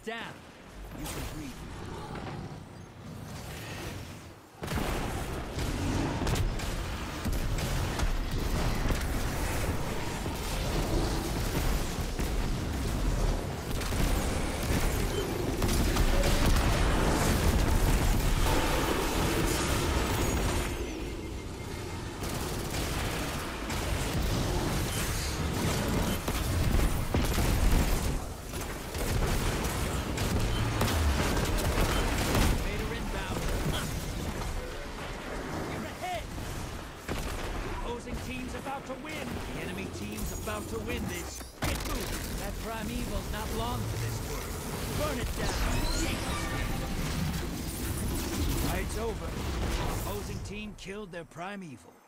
down. You can breathe. Team's about to win. The enemy team's about to win this. Get moving. That primeval's not long for this world. Burn it down. Fight's over. The opposing team killed their primeval.